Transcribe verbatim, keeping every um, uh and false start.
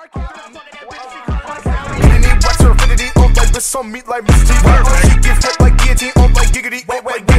Meaning he wax her infinity, on like with some meat like Miss T. She give head like guillotine, on like giggity, wait, wait, wait.